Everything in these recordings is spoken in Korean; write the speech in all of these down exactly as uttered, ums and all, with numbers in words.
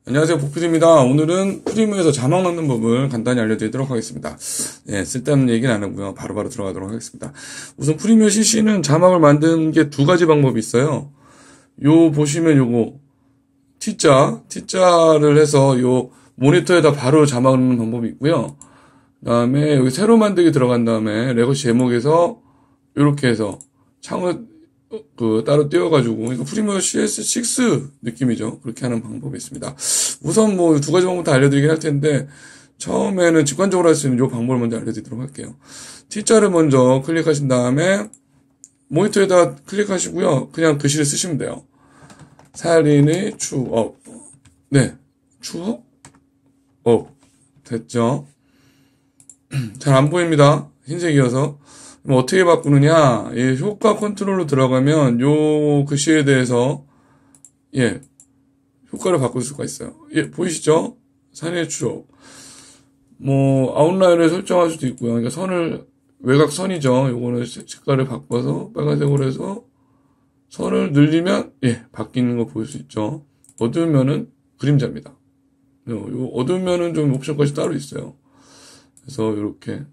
안녕하세요, 복필입니다. 오늘은 프리미어에서 자막 넣는 법을 간단히 알려드리도록 하겠습니다. 예, 쓸데없는 얘기는 안 하고요. 바로바로 들어가도록 하겠습니다. 우선 프리미어 씨씨는 자막을 만드는 게 두 가지 방법이 있어요. 요 보시면 요거 T자, T자를 해서 요 모니터에다 바로 자막 넣는 방법이 있고요. 그 다음에 여기 새로 만들기 들어간 다음에 레거시 제목에서 요렇게 해서 창을 그 따로 띄워가지고 이거 프리미어 씨에스 식스 느낌이죠. 그렇게 하는 방법이 있습니다. 우선 뭐 두 가지 방법 다 알려드리긴 할 텐데 처음에는 직관적으로 할 수 있는 이 방법을 먼저 알려드리도록 할게요. T자를 먼저 클릭하신 다음에 모니터에다 클릭하시고요. 그냥 글씨를 쓰시면 돼요. 살인의 추억. 네, 추억? 어, 됐죠? 잘 안 보입니다. 흰색이어서. 그럼 어떻게 바꾸느냐? 예, 효과 컨트롤로 들어가면 요 글씨에 대해서 예, 효과를 바꿀 수가 있어요. 예, 보이시죠? 산의 추억. 뭐 아웃라인을 설정할 수도 있고요. 그러니까 선을 외곽선이죠. 요거는 색깔을 바꿔서 빨간색으로 해서 선을 늘리면 예, 바뀌는 거 보일 수 있죠. 어두우면은 그림자입니다. 요 어두우면은 좀 옵션까지 따로 있어요. 그래서 이렇게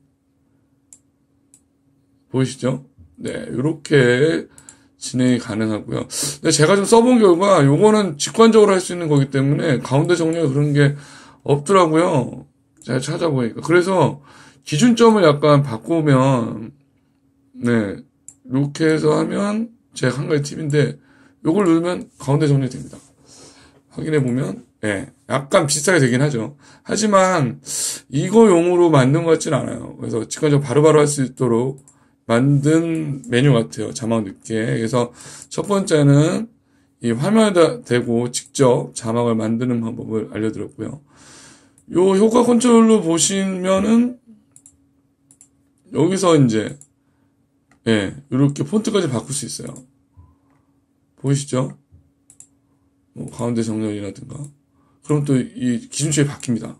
보이시죠? 네, 이렇게 진행이 가능하고요. 근데 제가 좀 써본 결과 요거는 직관적으로 할 수 있는 거기 때문에 가운데 정리가 그런 게 없더라고요. 제가 찾아보니까. 그래서 기준점을 약간 바꾸면 네, 이렇게 해서 하면 제가 한 가지 팁인데 요걸 누르면 가운데 정리됩니다. 확인해 보면 예, 약간 비슷하게 되긴 하죠. 하지만 이거 용으로 만든 것 같진 않아요. 그래서 직관적으로 바로바로 할 수 있도록 만든 메뉴 같아요. 자막 넣게. 그래서 첫 번째는 이 화면에다 대고 직접 자막을 만드는 방법을 알려드렸고요. 요 효과 컨트롤로 보시면은 여기서 이제 예, 이렇게 폰트까지 바꿀 수 있어요. 보이시죠? 뭐 가운데 정렬이라든가. 그럼 또 이 기준치가 바뀝니다.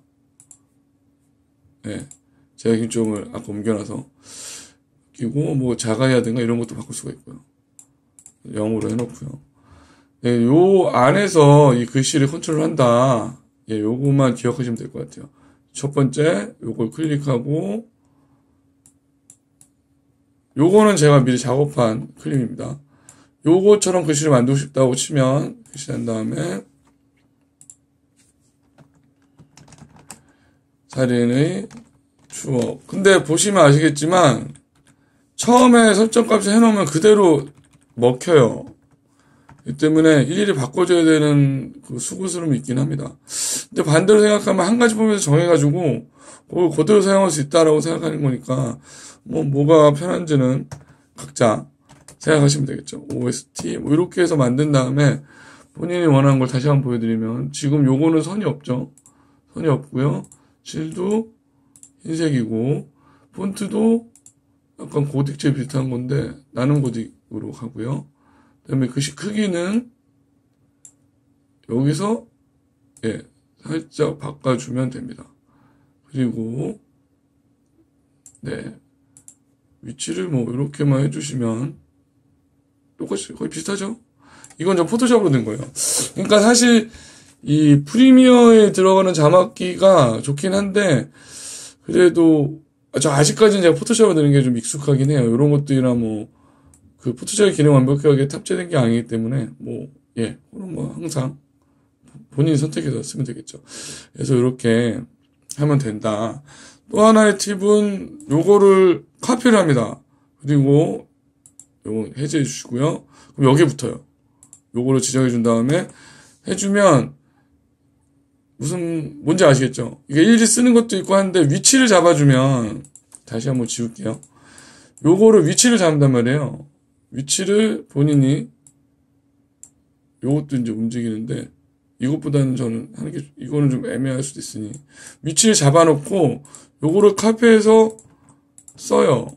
예, 제가 기준점을 아까 옮겨놔서 그리고 뭐 자가야든가 이런 것도 바꿀 수가 있고요. 영어로 해놓고요. 예, 요 안에서 이 글씨를 컨트롤한다. 예, 요거만 기억하시면 될 것 같아요. 첫 번째 요걸 클릭하고 요거는 제가 미리 작업한 클립입니다. 요거처럼 글씨를 만들고 싶다고 치면 글씨 한 다음에 살인의 추억. 근데 보시면 아시겠지만 처음에 설정값을 해놓으면 그대로 먹혀요. 이 때문에 일일이 바꿔줘야 되는 그 수고스러움이 있긴 합니다. 근데 반대로 생각하면 한 가지 포맷을 정해가지고 그걸 그대로 사용할 수 있다라고 생각하는 거니까 뭐 뭐가 편한지는 각자 생각하시면 되겠죠. 오에스티 뭐 이렇게 해서 만든 다음에 본인이 원하는 걸 다시 한번 보여드리면 지금 요거는 선이 없죠. 선이 없고요. 실도 흰색이고 폰트도 약간 고딕체 비슷한 건데 나는 고딕으로 가고요. 그 다음에 글씨 크기는 여기서 예 살짝 바꿔주면 됩니다. 그리고 네 위치를 뭐 이렇게만 해주시면 똑같이 거의 비슷하죠. 이건 좀 포토샵으로 된 거예요. 그러니까 사실 이 프리미어에 들어가는 자막기가 좋긴 한데 그래도 저 아직까지는 제가 포토샵을 넣는 게 좀 익숙하긴 해요. 이런 것들이나 뭐 그 포토샵의 기능 완벽하게 탑재된 게 아니기 때문에 뭐 예, 그럼 뭐 항상 본인이 선택해서 쓰면 되겠죠. 그래서 이렇게 하면 된다. 또 하나의 팁은 요거를 카피를 합니다. 그리고 요거 해제해 주시고요. 그럼 여기에 붙어요. 요거를 지정해 준 다음에 해주면 무슨 뭔지 아시겠죠? 이게 일일이 쓰는 것도 있고 한데 위치를 잡아주면 다시 한번 지울게요. 요거를 위치를 잡는단 말이에요. 위치를 본인이 요것도 이제 움직이는데 이것보다는 저는 하는 게 이거는 좀 애매할 수도 있으니 위치를 잡아놓고 요거를 카페에서 써요.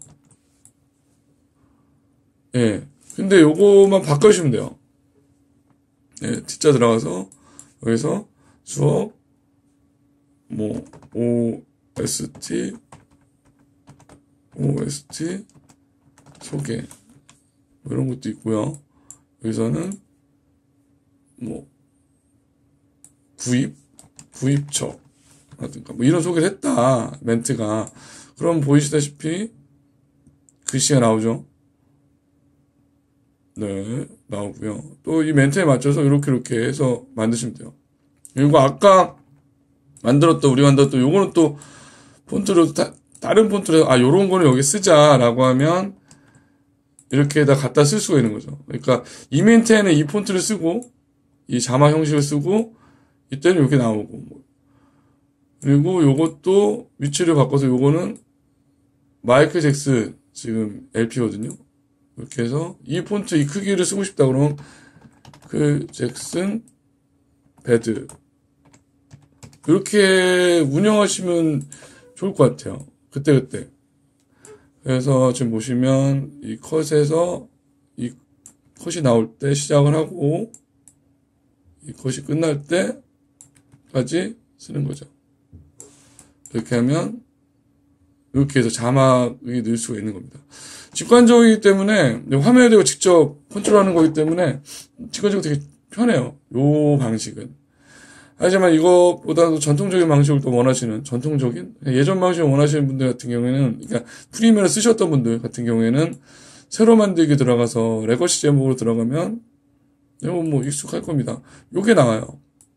예. 근데 요거만 바꿔주시면 돼요. 예, T자 들어가서 여기서 수업 뭐 오에스티 오에스티 소개 뭐 이런 것도 있고요. 여기서는 뭐 구입 구입처 라든가 뭐 이런 소개를 했다 멘트가. 그럼 보이시다시피 글씨가 나오죠. 네, 나오고요. 또 이 멘트에 맞춰서 이렇게 이렇게 해서 만드시면 돼요. 그리고 아까 만들었던 우리 만들었던 요거는 또 폰트로 다, 다른 폰트로 아 요런 거는 여기 쓰자라고 하면 이렇게다 갖다 쓸 수가 있는 거죠. 그러니까 이 멘트에는 이 폰트를 쓰고 이 자막 형식을 쓰고 이때는 이렇게 나오고 그리고 요것도 위치를 바꿔서 요거는 마이클 잭슨 지금 엘피거든요. 이렇게 해서 이 폰트 이 크기를 쓰고 싶다 그러면 그 잭슨 배드 이렇게 운영하시면 좋을 것 같아요. 그때그때. 그래서 지금 보시면 이 컷에서 이 컷이 나올 때 시작을 하고 이 컷이 끝날 때까지 쓰는 거죠. 이렇게 하면 이렇게 해서 자막이 넣을 수가 있는 겁니다. 직관적이기 때문에 화면에 대고 직접 컨트롤하는 거기 때문에 직관적으로 되게 편해요. 요 방식은. 하지만 이것보다도 전통적인 방식을 또 원하시는 전통적인 예전 방식을 원하시는 분들 같은 경우에는 그러니까 프리미어를 쓰셨던 분들 같은 경우에는 새로 만들기 들어가서 레거시 제목으로 들어가면 이거 뭐 익숙할 겁니다. 요게 나와요.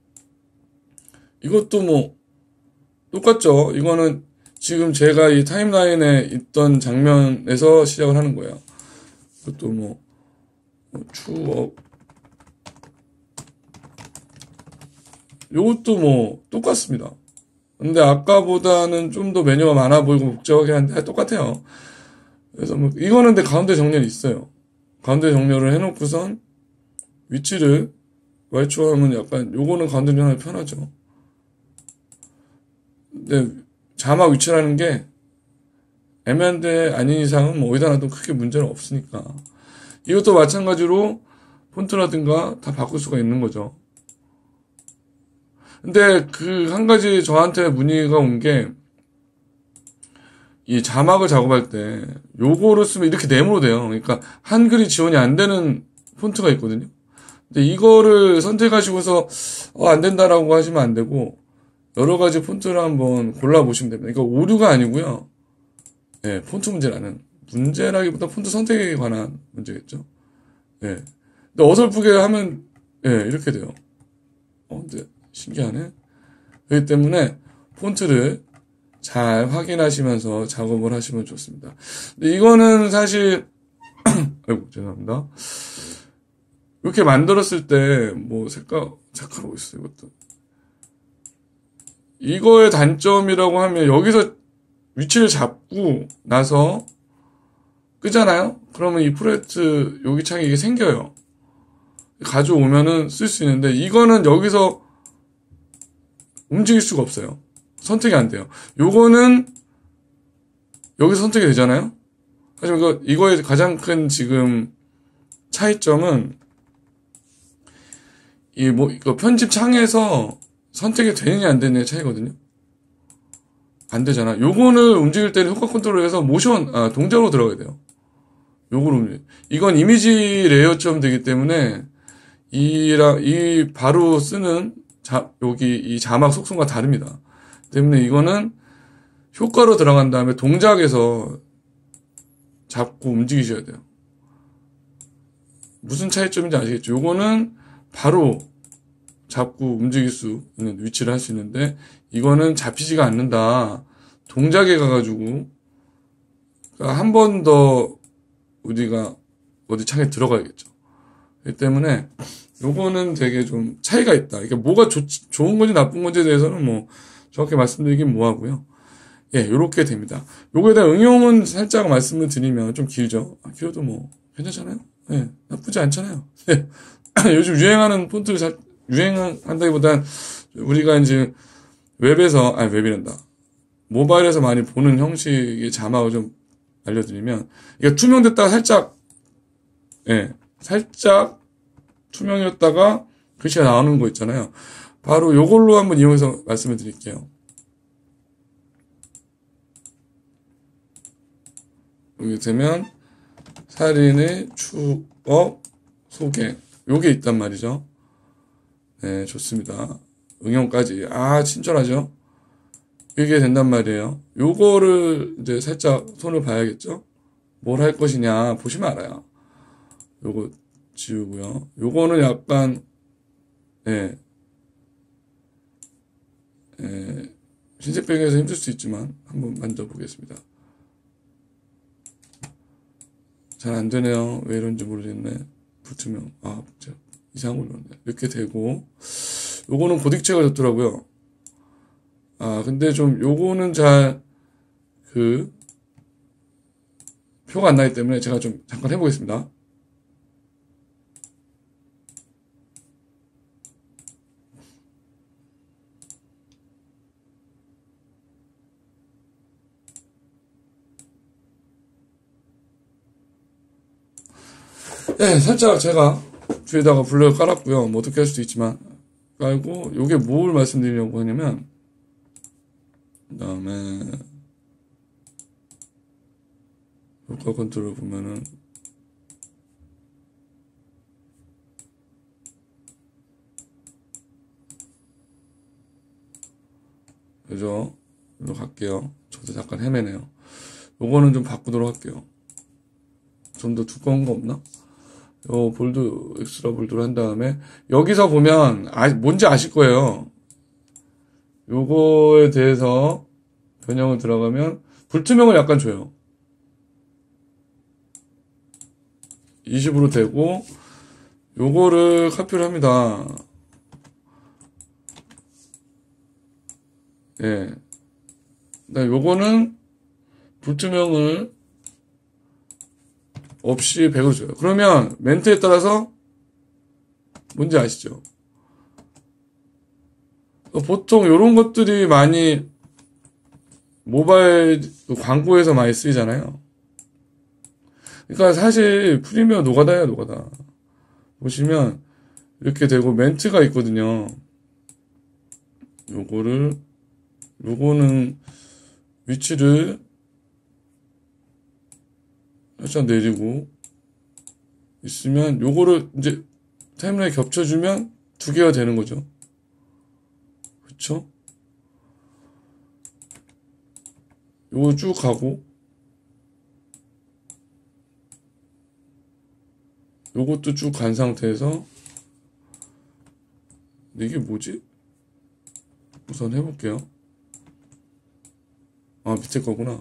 이것도 뭐 똑같죠. 이거는 지금 제가 이 타임라인에 있던 장면에서 시작을 하는 거예요. 이것도 뭐, 뭐 추억 요것도 뭐 똑같습니다. 근데 아까보다는 좀 더 메뉴가 많아 보이고 복잡하긴 한데 똑같아요. 그래서 뭐 이거는 근데 가운데 정렬이 있어요. 가운데 정렬을 해놓고선 위치를 와이초하면 약간 요거는 가운데 정렬이 편하죠. 근데 자막 위치라는 게 애매한데 아닌 이상은 뭐 어디다 놔도 크게 문제는 없으니까 이것도 마찬가지로 폰트라든가 다 바꿀 수가 있는 거죠. 근데 그 한 가지 저한테 문의가 온 게 이 자막을 작업할 때 요거를 쓰면 이렇게 네모로 돼요. 그러니까 한글이 지원이 안 되는 폰트가 있거든요. 근데 이거를 선택하시고서 어, 안 된다라고 하시면 안 되고 여러 가지 폰트를 한번 골라보시면 됩니다. 이거 오류가 아니고요. 예, 폰트 문제라는 문제라기보다 폰트 선택에 관한 문제겠죠. 예. 근데 어설프게 하면 예, 이렇게 돼요. 어, 근데 신기하네. 그렇기 때문에 폰트를 잘 확인하시면서 작업을 하시면 좋습니다. 근데 이거는 사실 아이고 죄송합니다. 이렇게 만들었을 때 뭐 색깔 색깔하고 있어요. 이것도 이거의 단점이라고 하면 여기서 위치를 잡고 나서 끄잖아요. 그러면 이 프로젝트 여기 창이 이게 생겨요. 가져오면은 쓸 수 있는데 이거는 여기서 움직일 수가 없어요. 선택이 안 돼요. 요거는 여기서 선택이 되잖아요. 하지만 이거, 이거의 가장 큰 지금 차이점은 이 뭐 이거 편집 창에서 선택이 되느냐 안 되느냐의 차이거든요. 안 되잖아. 요거는 움직일 때는 효과 컨트롤에서 모션 아 동작으로 들어가야 돼요. 요거를 움직. 이건 이미지 레이어처럼 되기 때문에 이랑 이 바로 쓰는 자, 여기 이 자막 속성과 다릅니다. 때문에 이거는 효과로 들어간 다음에 동작에서 잡고 움직이셔야 돼요. 무슨 차이점인지 아시겠죠? 요거는 바로 잡고 움직일 수 있는 위치를 할 수 있는데 이거는 잡히지가 않는다. 동작에 가가지고 그러니까 한 번 더 우리가 어디 창에 들어가야겠죠. 그렇기 때문에 요거는 되게 좀 차이가 있다. 이게 뭐가 좋, 좋은 건지 나쁜 건지에 대해서는 뭐 정확히 말씀드리긴 뭐하고요. 예, 요렇게 됩니다. 요거에 대한 응용은 살짝 말씀을 드리면 좀 길죠. 아, 길어도 뭐 괜찮잖아요. 예, 나쁘지 않잖아요. 예. 요즘 유행하는 폰트를 잘 유행한다기보단 우리가 이제 웹에서 아니 웹이란다. 모바일에서 많이 보는 형식의 자막을 좀 알려드리면 이게 투명됐다가 살짝 예, 살짝 투명이었다가 글씨가 나오는 거 있잖아요. 바로 요걸로 한번 이용해서 말씀을 드릴게요. 여기 되면 살인의 추억 소개 요게 있단 말이죠. 네, 좋습니다. 응용까지. 아, 친절하죠? 이게 된단 말이에요. 요거를 이제 살짝 손을 봐야겠죠? 뭘 할 것이냐, 보시면 알아요. 요거 지우고요. 요거는 약간, 예, 예, 흰색 배경에서 힘들 수 있지만, 한번 만져보겠습니다. 잘 안 되네요. 왜 이런지 모르겠네. 불투명. 아, 제가 이상한 걸 넣었네. 이렇게 되고, 요거는 고딕체가 좋더라고요. 아, 근데 좀 요거는 잘, 그, 표가 안 나기 때문에 제가 좀 잠깐 해보겠습니다. 네, 살짝 제가 뒤에다가 블럭을 깔았고요. 뭐 어떻게 할 수도 있지만 깔고, 요게 뭘 말씀드리려고 하냐면, 그 다음에 효과 컨트롤 보면은 그죠? 이리로 갈게요. 저도 잠깐 헤매네요. 요거는 좀 바꾸도록 할게요. 좀 더 두꺼운 거 없나? 요 볼드, 엑스트라 볼드를 한 다음에, 여기서 보면, 아, 뭔지 아실 거예요. 요거에 대해서 변형을 들어가면, 불투명을 약간 줘요. 이십으로 되고, 요거를 카피를 합니다. 예. 요거는 불투명을 없이 백으로 줘요. 그러면 멘트에 따라서 뭔지 아시죠? 보통 이런 것들이 많이 모바일 광고에서 많이 쓰이잖아요. 그러니까 사실 프리미어 노가다예요, 노가다. 보시면 이렇게 되고 멘트가 있거든요. 요거를 요거는 위치를 살짝 내리고 있으면 요거를 이제 타임라인에 겹쳐주면 두 개가 되는 거죠. 그쵸? 요거 쭉 가고 요것도 쭉 간 상태에서 이게 뭐지? 우선 해볼게요. 아, 밑에 거구나.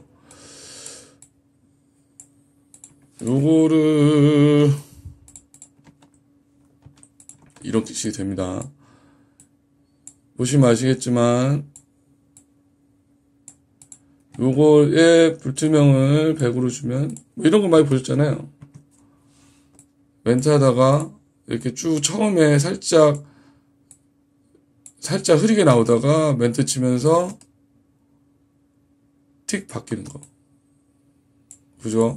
요거를 이렇게 식이 됩니다. 보시면 아시겠지만 요거에 불투명을 백으로 주면 뭐 이런 거 많이 보셨잖아요. 멘트 하다가 이렇게 쭉 처음에 살짝 살짝 흐리게 나오다가 멘트 치면서 틱 바뀌는 거. 그죠?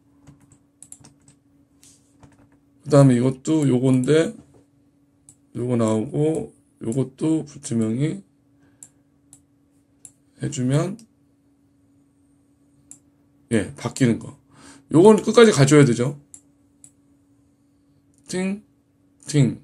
그 다음에 이것도 요건데 요거 나오고 요것도 불투명이 해주면 예 바뀌는 거. 요건 끝까지 가져야 되죠. 팅 팅.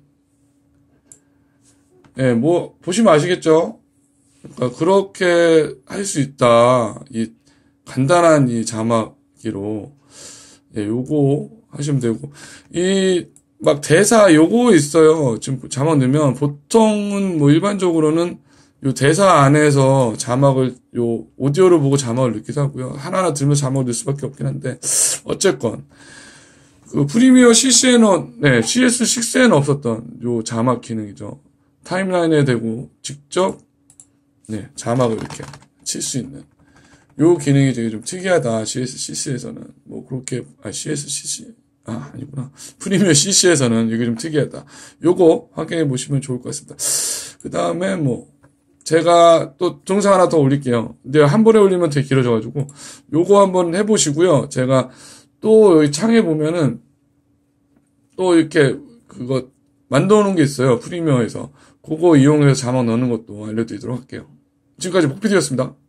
예, 뭐 보시면 아시겠죠? 그러니까 그렇게 할 수 있다. 이 간단한 이 자막기로 예, 요거 하시면 되고 이 막 대사 요거 있어요. 지금 자막 넣으면 보통은 뭐 일반적으로는 요 대사 안에서 자막을 요 오디오를 보고 자막을 넣기도 하고요. 하나하나 들으면서 자막을 넣을 수밖에 없긴 한데 어쨌건 그 프리미어 씨씨에는 네, 씨에스 식스에는 없었던 요 자막 기능이죠. 타임라인에 대고 직접 네, 자막을 이렇게 칠 수 있는 요 기능이 되게 좀 특이하다. 씨에스 씨씨에서는 뭐 그렇게 아 씨에스 씨씨 아 아니구나. 프리미어 씨씨에서는 이게 좀 특이하다. 요거 확인해 보시면 좋을 것 같습니다. 그 다음에 뭐 제가 또 동영상 하나 더 올릴게요. 근데 한 번에 올리면 되게 길어져가지고 요거 한번 해보시고요. 제가 또 여기 창에 보면은 또 이렇게 그거 만들어 놓은 게 있어요. 프리미어에서. 그거 이용해서 자막 넣는 것도 알려드리도록 할게요. 지금까지 목피디였습니다.